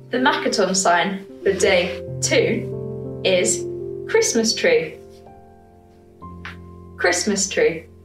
The Makaton sign for day 2 is Christmas tree. Christmas tree.